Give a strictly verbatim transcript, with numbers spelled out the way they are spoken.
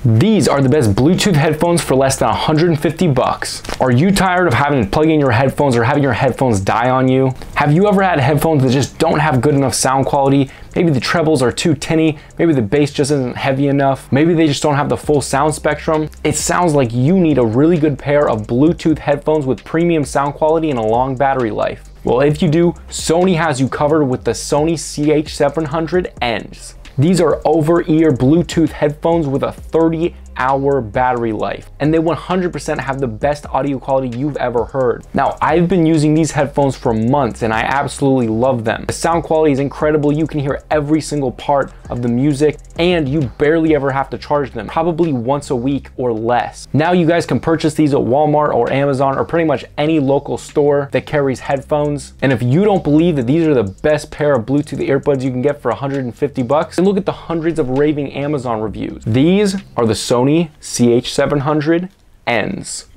These are the best Bluetooth headphones for less than one hundred fifty bucks. Are you tired of having to plug in your headphones or having your headphones die on you? Have you ever had headphones that just don't have good enough sound quality? Maybe the trebles are too tinny, maybe the bass just isn't heavy enough, maybe they just don't have the full sound spectrum. It sounds like you need a really good pair of Bluetooth headphones with premium sound quality and a long battery life. Well, if you do, Sony has you covered with the Sony C H seven hundred Ends. These are over-ear Bluetooth headphones with a thirty hour battery life, and they one hundred percent have the best audio quality you've ever heard. Now, I've been using these headphones for months and I absolutely love them. The sound quality is incredible. You can hear every single part of the music and you barely ever have to charge them, probably once a week or less. Now you guys can purchase these at Walmart or Amazon or pretty much any local store that carries headphones. And if you don't believe that these are the best pair of Bluetooth earbuds you can get for one hundred fifty bucks, then look at the hundreds of raving Amazon reviews. These are the Sony C H seven hundred Ends.